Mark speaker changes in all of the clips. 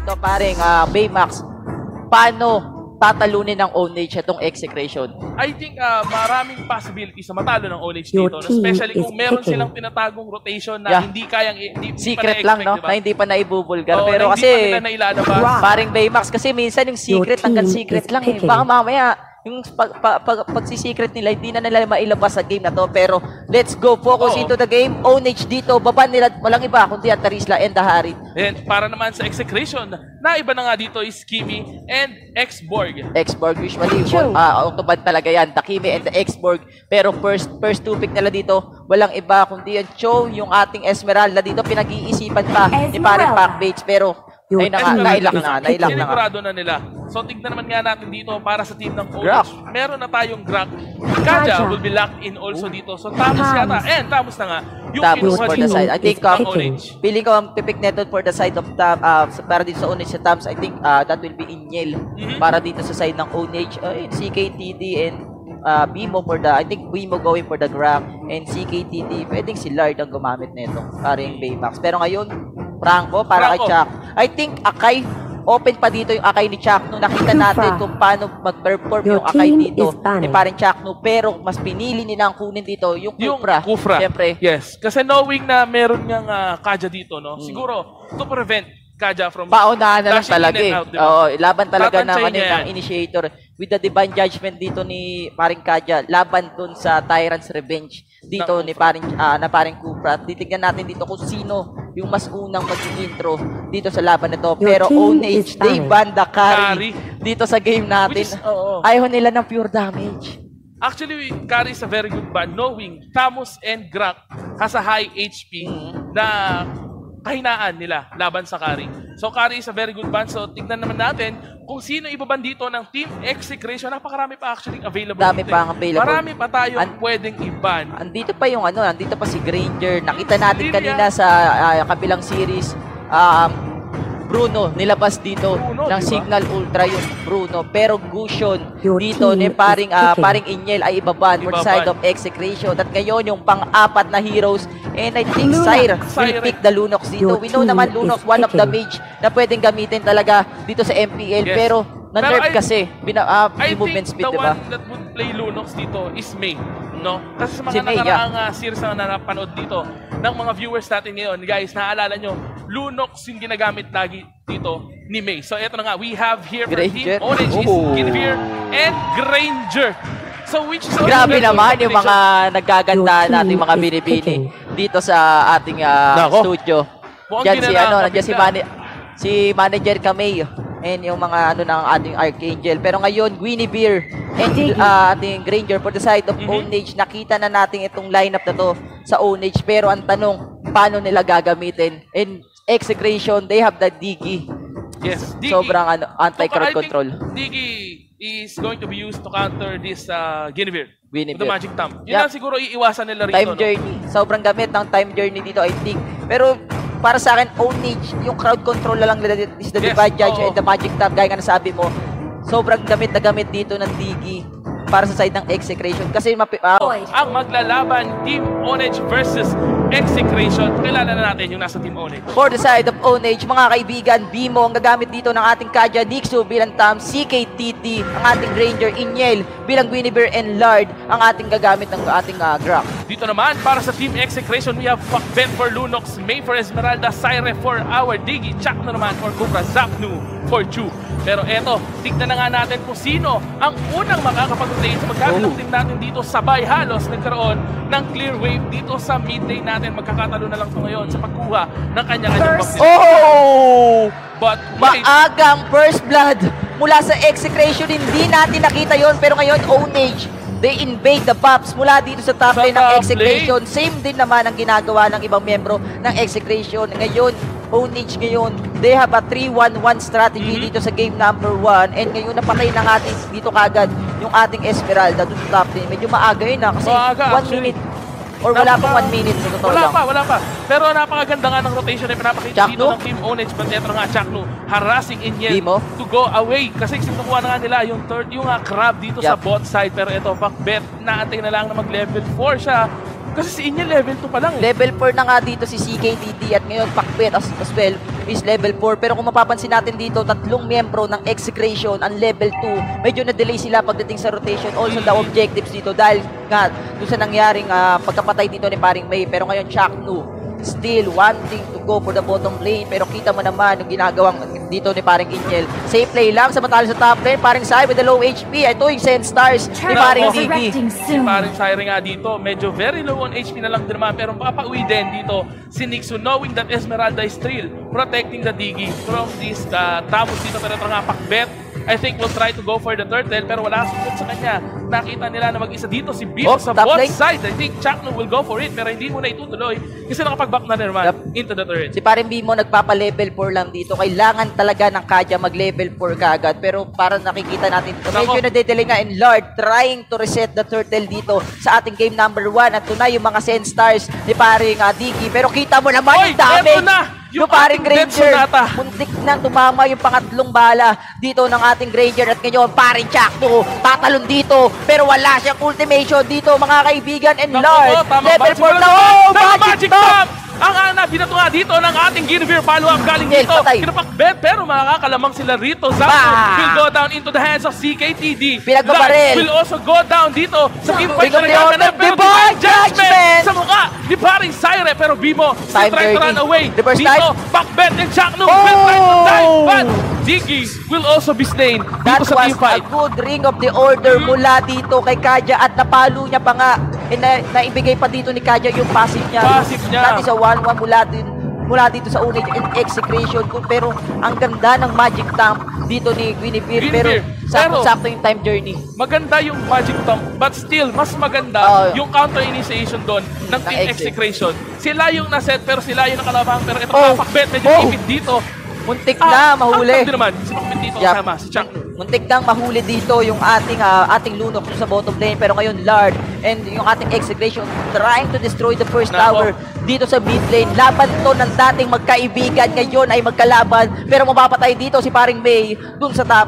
Speaker 1: dito, paring Baymax, paano tatalunin ng Ownage itong Execration?
Speaker 2: I think maraming possibilities na matalo ng Ownage dito. No? Especially kung meron silang tinatagong rotation na hindi kayang
Speaker 1: secret lang, no?
Speaker 2: Diba?
Speaker 1: Na hindi pa naibubulgar.
Speaker 2: Oo,
Speaker 1: pero
Speaker 2: na
Speaker 1: kasi,
Speaker 2: hindi pa nila nailalabas.
Speaker 1: paring Baymax, kasi minsan yung secret hanggang secret lang eh. Baka mamaya, yung pagsisecret nila, hindi na nila mailabas sa game na to. Pero, let's go. Focus into the game. Ownage dito. Baba nila, walang iba, kundi at Tarisla and Daharit.
Speaker 2: And para naman sa Execration, na iba na nga dito is Kimi and Xborg.
Speaker 1: Xborg usually, autobad talaga yan. Takimi and the Xborg. Pero first two pick nila dito, walang iba, kundi yung Cho, yung ating Esmeralda dito. Pinag-iisipan pa ni paring Packbaits. Pero, ay nailak na nga.
Speaker 2: Sinigurado na nila. So, tignan naman nga natin dito para sa team ng Ownage. Meron na tayong Grak. Kaja will be locked in also dito. So, Tamus yata. And Tamus na nga. Yung
Speaker 1: Tamus for the side. I think,
Speaker 2: Ownage.
Speaker 1: feeling ko ang pipick neto for the side of para dito sa Ownage sa Tamus, I think that will be Inyel. Para dito sa side ng Ownage. CKTD and Bimo for the, I think Bimo going for the Grak. And CKTD, pwedeng si Lard ang gumamit neto. Paring Baymax. Pero ngayon, Franco para kay Chuck. I think Akai, open pa dito yung Akai ni Chuck nung nakita natin kung paano mag-perform yung Akai dito ni parang Chuck no, pero mas pinili nilang kunin dito yung Kufra. Siyempre.
Speaker 2: Yes. Kasi knowing na meron ngang Kaja dito, no? Siguro, to prevent Kaja from
Speaker 1: paunahan na lang talaga eh.
Speaker 2: Out, diba?
Speaker 1: Oo, laban talaga
Speaker 2: ng
Speaker 1: initiator. With the divine judgment dito ni paring Kaja, laban dun sa Tyrant's Revenge dito ni paring Kufra. Titignan natin dito kung sino yung mas unang mag-intro dito sa laban na to. Pero Ownage, they ban the carry dito sa game natin. Ayaw nila ng pure damage.
Speaker 2: Actually, Carry is a very good ban, knowing Tamus and Grak has a high HP na kahinaan nila laban sa Carry. So, Carry is a very good ban. So, tignan naman natin kung sino ibaban dito ng Team Execration. Napakarami pa actually available.
Speaker 1: Dami pa ang available.
Speaker 2: Marami pa tayong pwedeng iban.
Speaker 1: Andito pa yung andito pa si Granger. Nakita natin kanina sa kabilang series. Bruno, nilabas dito ng Signal Ultra yung Bruno. Pero Gusion dito ni paring Inyel ay ibaban for the side of Execration. At ngayon yung pang-apat na heroes, and I think Syre will pick the Lunox dito. We know naman Lunox, one of the mage na pwedeng gamitin talaga dito sa MPL. Pero na-nerf kasi, movement speed, diba?
Speaker 2: I think the one that would play Lunox dito is Mei. No? Kasi sa mga nakaraang series na napanood dito ng mga viewers natin ngayon, guys, naaalala nyo, Lunox yung ginagamit lagi dito ni Mei. So, eto na nga, we have here for Team Ownage is Ginevere and Granger. So, which is
Speaker 1: grabe naman yung mga nagaganda natin mga binibini dito sa ating studio. Diyan si Manager Cameo and yung mga ng ating Archangel. Pero ngayon, Guinevere and ating Granger for the side of Ownage. Nakita na natin itong lineup na to sa Ownage. Pero ang tanong, paano nila gagamitin? And Execration, they have the Digi.
Speaker 2: Yes, Digi.
Speaker 1: Sobrang anti-crowd control.
Speaker 2: Digi is going to be used to counter this Guinevere. The Magic Thumb. Yun lang siguro iiwasan nila rito.
Speaker 1: Time journey. Sobrang gamit ng time journey dito, I think. Pero para sa akin, Ownage, yung crowd control na lang nila is the Divine Judge and the Magic Tab. Gaya nga nasabi mo, sobrang gamit na gamit dito ng Digi para sa side ng Execration. Kasi
Speaker 2: ang maglalaban, Team Ownage versus Execration. Kilala na natin yung nasa Team Ownage.
Speaker 1: For the side of Ownage, mga kaibigan, Bimo ang gagamit dito ng ating Kaja, Nixu bilang Tam, CKTT, ang ating Ranger, Inyel bilang Guinevere and Lard ang ating gagamit ng ating Grak.
Speaker 2: Dito naman, para sa Team Execration, we have Pakben for Lunox, Mei for Esmeralda, Syre for our Digi, Chuck na naman for Kufra, Zapnu for Chu. Pero eto, tignan na nga natin kung sino ang unang makakapag-rotate sa magkabilang team natin dito. Sabay halos nagkaroon ng clear wave dito sa mid-day natin. Magkakatalo na lang ito ngayon sa pagkuha ng kanya-kanyang vaccine. But
Speaker 1: maagang first blood mula sa Execration. Hindi natin nakita yon, pero ngayon Ownage, they invade the Pops mula dito sa top lane ng Execration. Same din naman ang ginagawa ng ibang membro ng Execration. Ngayon, Ownage ngayon, they have a 3-1-1 strategy dito sa game number 1. And ngayon, napatay na natin dito kagad yung ating Esmeralda dito sa top lane. Medyo maaga yun kasi 1 minute. Or wala pang 1 minute.
Speaker 2: Wala pa. Pero napakaganda nga ng rotation na pinapakita dito ng Team Ownage. But eto nga, Chakno, harassing Inyel to go away. Kasi sinukuha na nga nila yung crab dito sa bot side. Pero eto, Pakbet, naantay na lang na mag-level 4 siya. Kasi si Inyel level 2 pa lang.
Speaker 1: Level 4 na nga dito si CKTD at ngayon Pakbet as well. is level 4. Pero kung mapapansin natin dito, tatlong miyembro ng Execration ang level 2. Medyo na-delay sila pagdating sa rotation. Also the objectives dito dahil nga doon sa nangyaring pagkapatay dito ni paring May. Pero ngayon Chaknu still wanting to go for the bottom lane. Pero kita mo naman yung ginagawang dito ni paring Injel. Safe play lang samantala sa top lane. Paring Sai with the low HP. Ito yung Send Stars ni paring Diggy.
Speaker 2: Si paring Siren nga dito, medyo very low on HP na lang din naman. Pero papauwi din dito si Nixu knowing that Esmeralda is still protecting the Diggy from this Tamos dito. Pero ito nga pakbet. I think we'll try to go for the turtle pero wala sumunod sa kanya. Nakita nila na mag-isa dito si Bimo sa
Speaker 1: top
Speaker 2: both
Speaker 1: lane.
Speaker 2: side. I think Chakno will go for it pero hindi mo na itutuloy kasi nakapag-back na naman into the turret.
Speaker 1: Si paring Bimo nagpapa-level 4 lang dito. Kailangan talaga ng Kaja mag-level 4 kaagad. Pero para nakikita natin, medyo nade-delay nga in Lord trying to reset the turtle dito sa ating game number 1. At ito na yung mga Send Stars ni paring Diggy. Pero kita mo naman yung damage.
Speaker 2: Eto na!
Speaker 1: Yung paring Granger,
Speaker 2: Sonata.
Speaker 1: muntik na tumama yung pangatlong bala dito ng ating Granger at ngayon paring Chakno tatalon dito pero wala siyang ultimation dito mga kaibigan and Lord level 4 na
Speaker 2: Magic Top! Ang ana, binato nga dito ng ating Guinevere follow-up galing dito. Kinapakbet pero makakalamang sila rito. Zapdo will go down into the hands of CKTD.
Speaker 1: Pinagpaparel.
Speaker 2: Will also go down dito sa teamfight na nagkakanap. Pero
Speaker 1: Divine Judgment!
Speaker 2: Sa mukha ni paring Syre pero Bimo still trying to run away.
Speaker 1: Reverse
Speaker 2: Dito, pakbet and Chakno will try to dive but Diggy will also be slain
Speaker 1: That
Speaker 2: dito sa
Speaker 1: was a
Speaker 2: teamfight.
Speaker 1: good ring of the order mula dito kay Kaja at napalo niya pa nga. Naibigay pa dito ni Kaja yung passive niya.
Speaker 2: Passive niya.
Speaker 1: That is a 1-1 mula dito sa Unage and Execration. Pero ang ganda ng Magic Thumb dito ni Guinevere. Pero sakto yung time journey.
Speaker 2: Maganda yung Magic Thumb, but still, mas maganda yung counter-initiation doon ng Team Execration. Sila yung naset, pero sila yung nakalabang. Pero ito pakbet, medyo ipit dito.
Speaker 1: Muntik na mahuli.
Speaker 2: Ang naman, si Pakbet dito kasama, si Chakno.
Speaker 1: Muntik nang mahuli dito yung ating Lunok sa bottom lane. Pero ngayon, Lard and yung ating Execration trying to destroy the first tower dito sa mid lane. Laban to ng dating magkaibigan. Ngayon ay magkalaban. Pero mapapatay dito si paring May dun sa top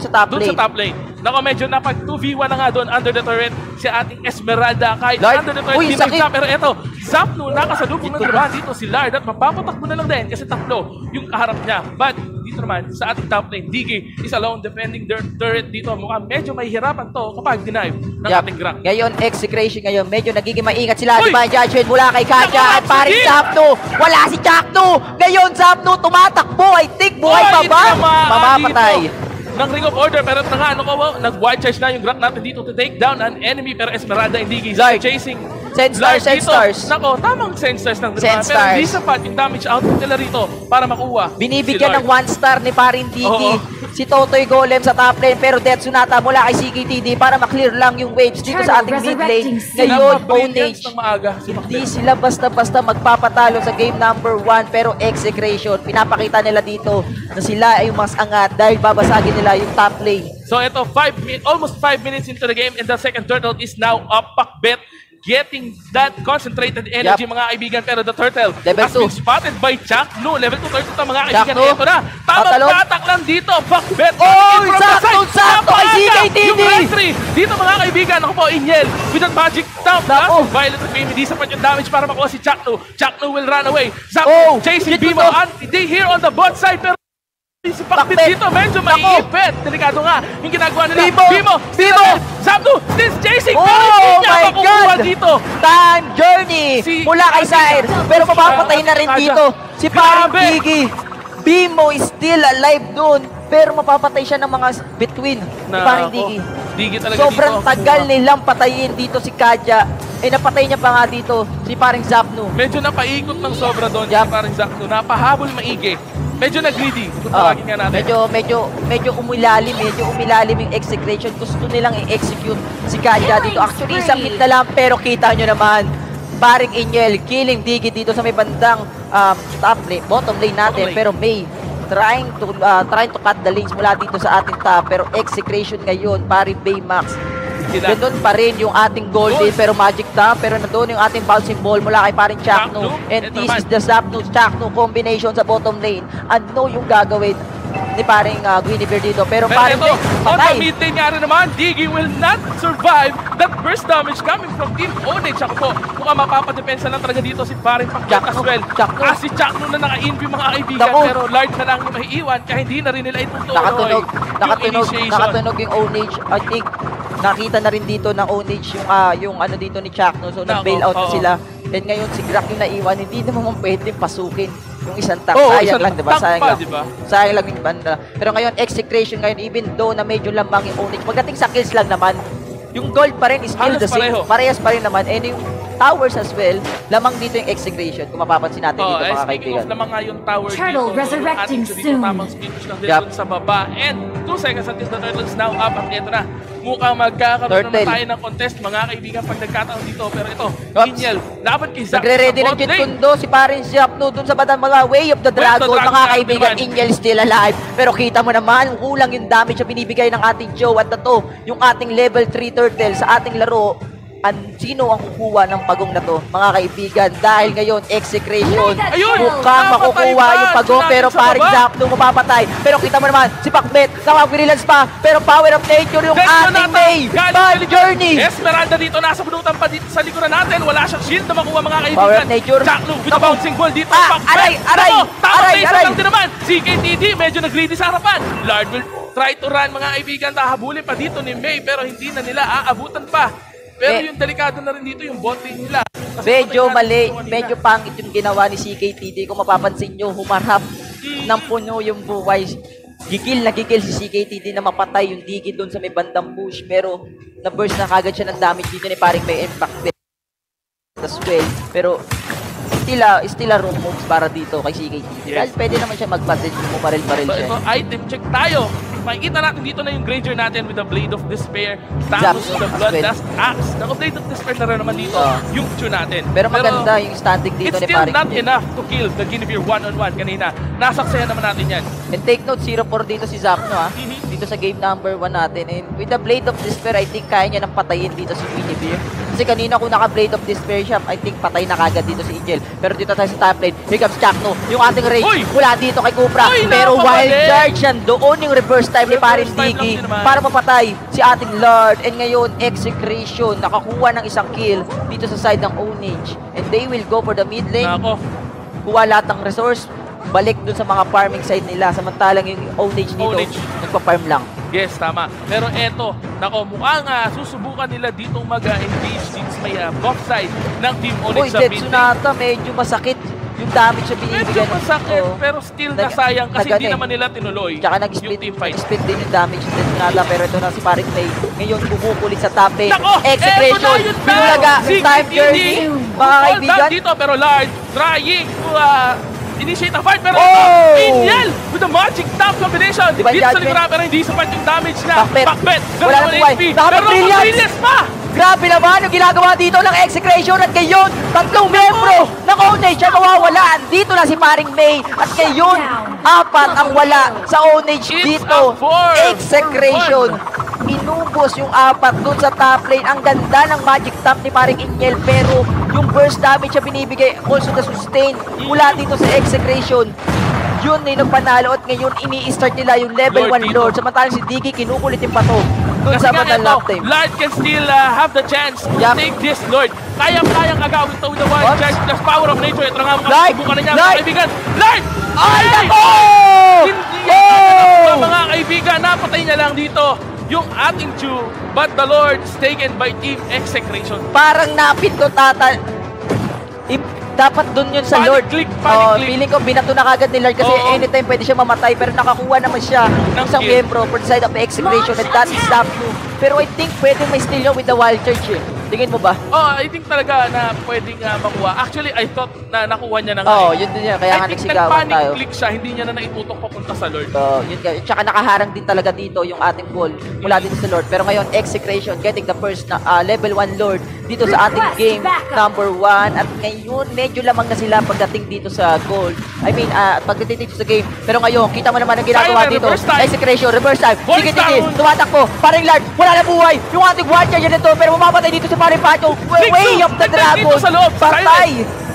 Speaker 1: lane.
Speaker 2: Nako, medyo napag 2v1 na nga doon under the turret si ating Esmeralda. Kahit
Speaker 1: Lard,
Speaker 2: under the turret, hindi nagtap. Pero eto, Zapno, nakasalubong na naman dito si Lard at mapapatakbo na lang din kasi tatlo yung kaharap niya. But dito naman sa ating top lane, Diggy is alone defending their turret dito. Mukhang medyo may hirapan to kapag denive ng ating Grang.
Speaker 1: Ngayon, Execration ngayon, medyo nagiging maingat sila. Divine Judgment mula kay Kaja at paring Zapno. Wala si Chakno. Ngayon, Zapno tumatakbo. I think buhay pa ba? Mamamatay
Speaker 2: ng Ring of Order, pero nag-wide charge na yung Grang natin dito to take down an enemy, pero Esmeralda and Diggy chasing
Speaker 1: Send Stars.
Speaker 2: Nako, tamang Send Stars ng
Speaker 1: Send
Speaker 2: pero hindi sapat yung damage output nila rito para makuha.
Speaker 1: Binibigyan ng 1 star ni paring Diggy si Totoy Golem sa top lane, pero Death Sonata mula kay CKTD para maklear lang yung waves dito sa ating mid lane. Ngayon, Onage, hindi sila basta-basta magpapatalo sa game number 1, pero Execration, pinapakita nila dito na sila ay mas angat dahil babasagin nila yung top lane.
Speaker 2: So ito, almost 5 minutes into the game and the second turtle is now up. Pakbet getting that concentrated energy mga kaibigan, pero the turtle has been spotted by Chakno. Level 2 turtle ito mga kaibigan. Ito na, tamang patak lang dito. Pakbet
Speaker 1: sakto kay CKTD
Speaker 2: yung entry dito mga kaibigan. Ako po, Inyel with that Magic Thumb. Violet of Fame, hindi sapat yung damage para makuha si Chakno. Chakno will run away. Zapdo chasing Bimo and they here on the bot side, pero si Pakbet dito medyo maiipit. Delikado nga yung ginagawa nila. Bimo! Zapdo! Still chasing!
Speaker 1: Oh my God!
Speaker 2: Dito.
Speaker 1: Time journey mula kay Zaire. Pero mapapatay na rin dito si paring Diggy. Bimo is still alive dun. Pero mapapatay siya ng mga between ni paring Diggy. Sobrang tagal nilang patayin dito si Kaja. Napatay niya pa nga dito si paring Zapno.
Speaker 2: Medyo napaikot ng sobra doon si paring Zapno. Napahabol maigi. Medyo nag-greedy. Tawagin nga natin.
Speaker 1: Medyo umilalim yung Execration. Gusto nilang i-execute si Kaja dito. Actually, isang hit na lang, pero kita nyo naman, paring Inyel, killing Diggy dito sa may bandang bottom lane natin. Pero May, trying to cut the lanes mula dito sa ating top. Pero Execration ngayon, paring Baymax. Ganun pa rin yung ating golden pero Magic Thumb, pero nandun yung ating bouncing ball mula kay paring Chakno. And this is the Zapno Chakno combination sa bottom lane. Ano yung gagawin ni paring Guinevere dito. Pero
Speaker 2: Pero
Speaker 1: paring
Speaker 2: ito, on the
Speaker 1: patay.
Speaker 2: mid lane nga rin naman, Diggy will not survive that burst damage coming from Team Onage. Ako po, mukhang mapapadepensa lang talaga dito si paring Pacquiao as well. Si Chakno na naka-invi mga kaibigan,
Speaker 1: Naku.
Speaker 2: pero large na lang yung maiiwan kaya hindi na rin nila itutuloy
Speaker 1: Nakatunog yung Onage. I think nakita na rin dito ng Onage yung ano dito ni Chakno. So nag-bail out na sila. And ngayon si Grak yung naiwan, hindi naman pwedeng pasukin yung isang tank. Sayang lang, diba? Sayang lang yung banda. Pero ngayon, execration ngayon, even though na medyo lamang yung Onage, pagdating sa kills lang naman, yung gold pa rin is still the same. Parehas pa rin naman. And yung towers as well, lamang dito yung execration. Kung mapapansin natin dito mga kaibigan.
Speaker 2: Speaking of lamang nga yung tower
Speaker 3: Turtle
Speaker 2: dito,
Speaker 3: resurrecting
Speaker 2: dito
Speaker 3: soon.
Speaker 2: tamang speech lang dito sa baba. And 2 seconds until the turtle is now up. At ito na, mukhang magkakaroon naman tayo ng contest mga kaibigan pag nagkataon dito. Pero ito, Inyel, laban kay Zap.
Speaker 1: Nagre-ready ng Jet Kundo si parin Zapno dun sa batang mga Way of the Dragon. Mga kaibigan, Inyel still alive. Pero kita mo naman, kulang yung damage na binibigay ng ating Joe. At ito, yung ating level 3 turtle sa ating laro. Sino ang kukuha ng pagong na to, mga kaibigan? Dahil ngayon, execration, mukhang makukuha yung pagong, pero paring Zapno mapapatay. Pero kita mo naman, si Pacbet, nakapag-relance pa, pero power of nature yung ating May. Bad journey!
Speaker 2: Esmeralda dito, nasa bunutan pa dito sa likuran natin. Wala siyang shield na makuha mga kaibigan.
Speaker 1: Power of nature.
Speaker 2: Chakno with a bouncing ball dito.
Speaker 1: Aray!
Speaker 2: Aray! Lang din naman. CKTD, medyo nag-greedy sa harapan. Lard will try to run mga kaibigan. Hahabulin pa dito ni May, pero hindi na nila aabutan pa. Pero yung delikado na rin dito yung bote nila.
Speaker 1: Medyo mali, medyo pangit yung ginawa ni CKTD. Kung mapapansin nyo, humarap ng puno yung buhay. Gigil si CKTD na mapatay yung Diggy doon sa may bandang push. Pero na-burst na kagad siya ng damage dito ni paring may impact as well. Pero still a room moves para dito kay CKTD. Dahil pwede naman siya mag-passage mo baril-baril siya.
Speaker 2: So ito, item check tayo. Makikita natin dito na yung Granger natin with the Blade of Despair. Tapos the Bloodlust Axe. Naka-Blade of Despair na rin naman dito yung Chu natin.
Speaker 1: Pero maganda yung standing dito ni
Speaker 2: It's still
Speaker 1: paring
Speaker 2: not enough to kill the Guinevere one-on-one kanina. Nasaksayan naman natin yan.
Speaker 1: And take note, 0-4 dito si Zapno dito sa game number 1 natin. And with the Blade of Despair, I think kaya niya nang patayin dito si Guinevere. Kasi kanina kung naka-Blade of Despair siya, I think patay na kagad dito si Angel. Pero dito tayo sa top lane, here comes Chakno. Yung ating rage mula dito kay Cupra. Pero wild charge yan. Doon yung reverse time ni paring Diggy para mapatay si ating Lord. And ngayon, execration. Nakakuha ng isang kill dito sa side ng Onage. And they will go for the mid lane. Kuha lahat ng resource. Balik dun sa mga farming side nila. Samantalang yung Onage dito, nagpa-farm lang.
Speaker 2: Yes, tama. Pero eto, mukhang susubukan nila ditong mag-engage since may buff side ng Team Onage sa mid lane.
Speaker 1: Jetsunata, medyo masakit yung damage na binibigyan.
Speaker 2: Medyo masakit, pero still nasayang kasi hindi naman nila tinuloy.
Speaker 1: Tsaka nag-split din yung damage ng Jetsunata, pero ito na si paring May. Ngayon, bumukulit sa top lane. Execration, binulaga, time journey. Mga kaibigan.
Speaker 2: Dito, pero Lard trying to initiate a fight, pero Inyel with the magic top combination. Dito sa likura, pero hindi sapat yung damage na. Pacbet,
Speaker 1: wala na buhay. Nakapag-brilliance pa! Grabe naman yung ginagawa dito ng execration at ngayon, tatlong membro ng Onage ang nawawalaan. Dito na si paring May at ngayon, 4 ang wala sa Onage dito. Execration. Inubos yung 4 dun sa top lane. Ang ganda ng magic top ni paring Inyel, pero yung burst damage na binibigay, also the sustain mula dito sa execration. Yun yung nagpanalo at ngayon ini-start nila yung level 1 Lord. Samantalang si Diggy kinukulitin pa to. Doon sa batang lap time.
Speaker 2: Lord can still have the chance to take this Lord. Kayang-kayang agawin to with the wild charge plus power of nature. Ito nga makasubukan na niya mga kaibigan. Lord!
Speaker 1: Ay, nako!
Speaker 2: Hindi mga kaibigan, napatay niya lang dito yung ating Chu, but the Lord is taken by Team Execration.
Speaker 1: Parang napindot ata. Dapat dun yun sa Lord. Feeling ko binato na kagad ni Lord kasi anytime pwede siya mamatay, pero nakakuha naman siya ng isang membro for the side of the execration and that is Zapno. Pero I think pwede may steal yun with the wild charge. Tingin mo ba?
Speaker 2: I think talaga na pwedeng makuha. Actually, I thought na nakuha niya na nga.
Speaker 1: Yun din yan. Kaya nga nagsigawan tayo.
Speaker 2: I think nag-panic click siya, hindi niya na naitutok papunta sa Lord.
Speaker 1: Yun nga. Tsaka nakaharang din talaga dito yung ating goal mula dito sa Lord. Pero ngayon, execration, getting the first level 1 Lord dito sa ating game number 1. At ngayon, medyo lamang na sila pagdating dito sa goal. I mean, pagdating dito sa game. Pero ngayon, kita mo naman ang ginagawa dito. Execration, reverse time. Sige, tumatakbo. Parang Lord, wala na buhay. Yung ating watcher yan ito, pero mamamatay dito sa paring Pacho. Way of the Dragon. Patay.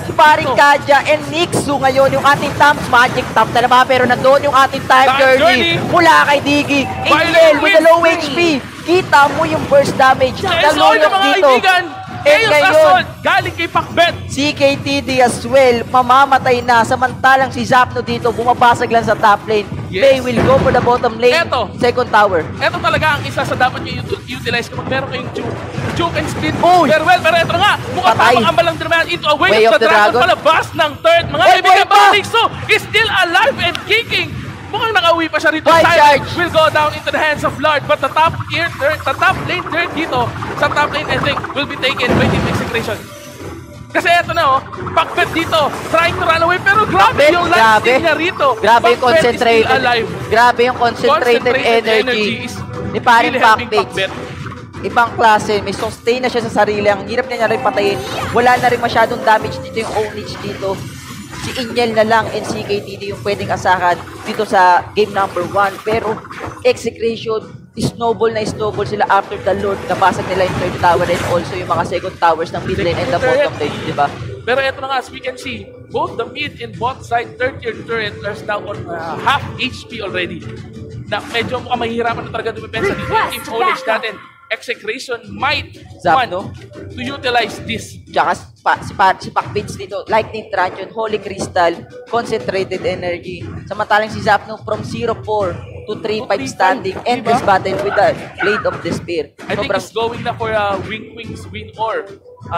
Speaker 1: si paring Kaja and Nixu ngayon, yung ating Tams, Magic Tap na naman, pero nandoon yung ating Time Journey mula kay Diggy. Angel with a low HP. Kita mo yung burst damage ng Lunok dito.
Speaker 2: And ngayon, galing kay Pacbet.
Speaker 1: CKTD as well, mamamatay na. Samantalang si Zapno dito, bumabasag lang sa top lane.
Speaker 2: Yes.
Speaker 1: They will go for the bottom lane, second tower.
Speaker 2: Ito talaga ang isa sa dapat nyo utilize kapag meron kayong juke and spin.
Speaker 1: Uy!
Speaker 2: Very well, pero ito na nga, mukhang
Speaker 1: Patay.
Speaker 2: pamakambal lang naman into a way
Speaker 1: Way
Speaker 2: of
Speaker 1: of
Speaker 2: the
Speaker 1: the
Speaker 2: dragon.
Speaker 1: dragon.
Speaker 2: Palabas ng third. Mga
Speaker 1: Oy,
Speaker 2: kaibigan,
Speaker 1: boy pa!
Speaker 2: Nixo is still alive and kicking. Mukhang nakauwi pa siya rito.
Speaker 1: Wild
Speaker 2: Silent
Speaker 1: charge.
Speaker 2: will go down into the hands of Lord, but the top lane third dito, sa top lane I think, will be taken by Team Execration. Kasi eto na oh, Pacbet dito, trying to run away, pero grabe
Speaker 1: Pacbet,
Speaker 2: yung last
Speaker 1: grabe.
Speaker 2: steal niya rito.
Speaker 1: Grabe yung
Speaker 2: Pacbet is still
Speaker 1: concentrated.
Speaker 2: alive.
Speaker 1: Grabe yung concentrated energy
Speaker 2: is
Speaker 1: ni paring
Speaker 2: really helping
Speaker 1: Pacbet.
Speaker 2: Pacbet.
Speaker 1: Ibang klase, may sustain na siya sa sarili. Ang hirap niya na rin patayin. Wala na rin masyadong damage dito yung ownage dito. Si Inyel na lang and CKTD yung pwedeng asahan dito sa game number 1. Pero Execration, snowball na snowball sila after the Lord. Nabasag nila yung third tower and also yung mga second towers ng mid lane and the bottom lane, di ba?
Speaker 2: Pero eto na nga, as we can see, both the mid and bot side third tier turret are now on half HP already. Na medyo mukhang mahihirapan na talaga dumipensa dito yung team ownage natin. Execration might
Speaker 1: Zapno.
Speaker 2: want to utilize this.
Speaker 1: Tsaka si Pacbits dito, Lightning Truncheon, Holy Crystal, Concentrated Energy. Samantalang si Zapno from 0-4 to 3-5 standing, endless battle with the Blade of Despair.
Speaker 2: I think he's going na for Wings Win or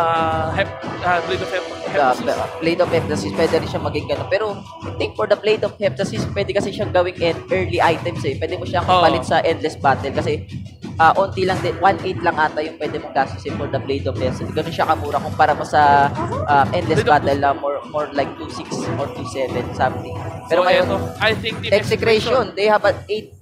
Speaker 2: Blade of Heptasis.
Speaker 1: Blade of Heptasis, pwede rin siya maging gano'n. Pero I think for the Blade of Heptasis, pwede kasi siyang gawing early items eh. Pwede mo siyang palit sa endless battle kasi onti lang din, 1.8 lang ata yung pwede mong gastusin for the Blade of Heptasis. Ganun siya kamura kumpara mo sa endless battle na more like 2.6 or 2.7 something. Pero
Speaker 2: So,
Speaker 1: ngayon,
Speaker 2: eto, I think Team
Speaker 1: Execration, they have a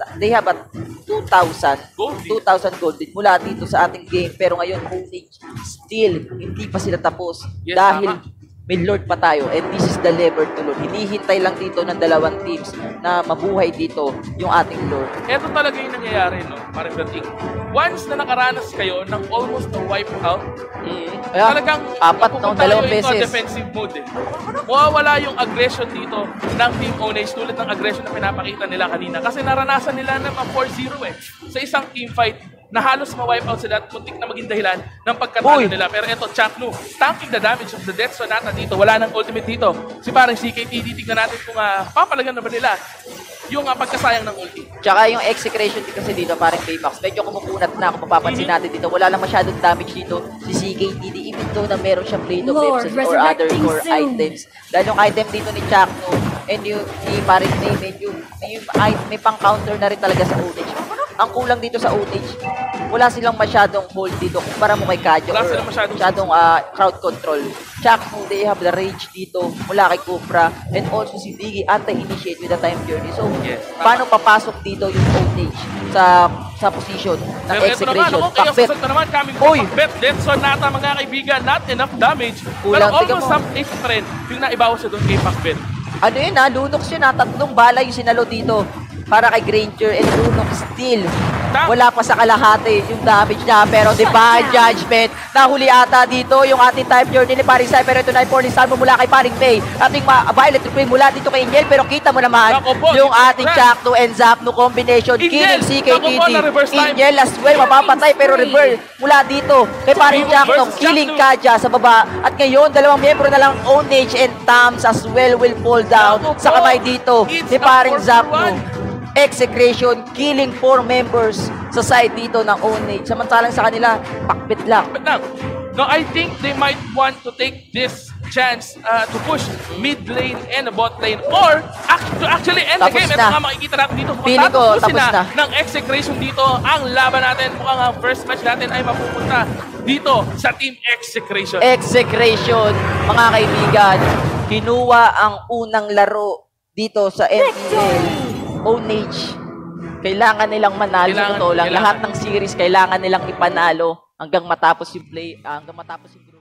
Speaker 1: 2,000 gold din mula dito sa ating game. Pero ngayon, Ownage, still, hindi pa sila tapos.
Speaker 2: Yes,
Speaker 1: dahil
Speaker 2: tama.
Speaker 1: may Lord pa tayo and this is the lever to Lord. Hinihintay lang dito ng dalawang teams na mabuhay dito yung ating Lord.
Speaker 2: Ito talaga yung nangyayari, no? Parang dating. Once na nakaranas kayo ng almost na wipe out,
Speaker 1: Kaya,
Speaker 2: talagang
Speaker 1: apat no,
Speaker 2: mapupunta
Speaker 1: dalawang
Speaker 2: kayo into
Speaker 1: beses.
Speaker 2: defensive mode eh. Mawawala yung aggression dito ng Team Ownage tulad ng aggression na pinapakita nila kanina. Kasi naranasan nila na 4-0 eh. Sa isang team fight na halos ma-wipe out sila at muntik na maging dahilan ng pagkatalo nila. Pero eto, Chaknu, tanking the damage of the Death Sonata dito. Wala nang ultimate dito. Si parang CKTD, tignan natin kung papalagan na ba nila yung pagkasayang ng ulti.
Speaker 1: Tsaka yung Execration din kasi dito, parang Baymax, medyo kumukunat na kung mapapansin natin dito. Wala lang masyadong damage dito si CKTD, even though na meron siyang Blade of Heptasis or other core items. Dahil yung item dito ni Chakno and yung ni Paring Name, may pang-counter na rin talaga sa Ownage. Ang kulang dito sa Ownage, wala silang masyadong hold dito kumpara mo kay Kajo
Speaker 2: Wala
Speaker 1: or
Speaker 2: silang
Speaker 1: masyadong crowd control. Chakno, they have the rage dito mula kay Kupra and also si Diggy anti-initiate with the time journey. So,
Speaker 2: Yes,
Speaker 1: paano papasok dito yung Ownage sa position ng
Speaker 2: Pero ito naman,
Speaker 1: Execration?
Speaker 2: kayo
Speaker 1: Pacbet.
Speaker 2: sasag na naman coming
Speaker 1: Uy!
Speaker 2: from Pacbet. Death Sonata, mga kaibigan, not enough damage. Pero
Speaker 1: Kulang, tingnan
Speaker 2: almost
Speaker 1: mo.
Speaker 2: some ace pa rin yung naibawas siya doon kay Pacbet.
Speaker 1: Ano yun Lunox yun tatlong bala yung sinalo dito para kay Granger and Lunox still. Wala pa sa kalahati yung damage niya pero Divine Judgment nahuli ata dito yung ating time journey ni Paring Sai pero ito na yung Forley Star mula kay Paring May ating Violet Queen mula dito kay Ingel pero kita mo naman
Speaker 2: Nako po,
Speaker 1: yung ating
Speaker 2: Ren.
Speaker 1: Chakno and Zapno combination
Speaker 2: Ingel,
Speaker 1: killing
Speaker 2: nako po,
Speaker 1: CKTD
Speaker 2: na-reverse time.
Speaker 1: Ingel as well mapapatay pero reverse mula dito kay Paring
Speaker 2: Vivo
Speaker 1: Chakno
Speaker 2: versus
Speaker 1: killing
Speaker 2: Chakno.
Speaker 1: Kaja sa baba at ngayon dalawang miyembro na lang Ownage and Tams as well will fall down
Speaker 2: Nako
Speaker 1: sa
Speaker 2: po,
Speaker 1: kamay dito
Speaker 2: it's
Speaker 1: ni
Speaker 2: a
Speaker 1: Paring
Speaker 2: 4-1.
Speaker 1: Zapno. Execration, killing 4 members sa side dito ng Ownage. Samantalang sa kanila, Pacbet lang.
Speaker 2: But now, no, I think they might want to take this chance to push mid lane and the bot lane or to actually end the
Speaker 1: Tapos
Speaker 2: game. Ito
Speaker 1: na.
Speaker 2: nga makikita natin dito. Kung
Speaker 1: Feeling ko,
Speaker 2: tatapusin
Speaker 1: tapos na.
Speaker 2: ng Execration dito, ang laban natin, mukhang ang first match natin ay mapupunta dito sa Team Execration.
Speaker 1: Execration, mga kaibigan, kinuha ang unang laro dito sa MPL. Ownage, kailangan nilang manalo sa totoo lang.
Speaker 2: kailangan.
Speaker 1: Lahat ng series, kailangan nilang ipanalo hanggang matapos yung play, hanggang matapos yung group.